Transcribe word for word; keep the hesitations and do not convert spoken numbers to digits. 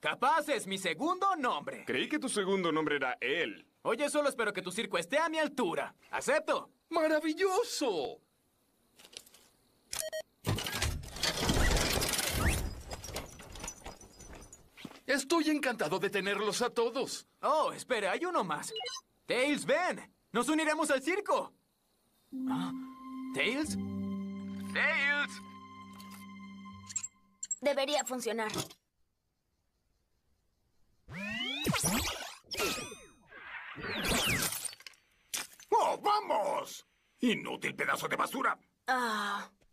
Capaz es mi segundo nombre. Creí que tu segundo nombre era él. Oye, solo espero que tu circo esté a mi altura. ¡Acepto! ¡Maravilloso! Estoy encantado de tenerlos a todos. Oh, espera, hay uno más. Tails, ven. Nos uniremos al circo. ¿Ah? ¿Tails? ¡Tails! Debería funcionar. ¡Oh, vamos! Inútil pedazo de basura. Ah.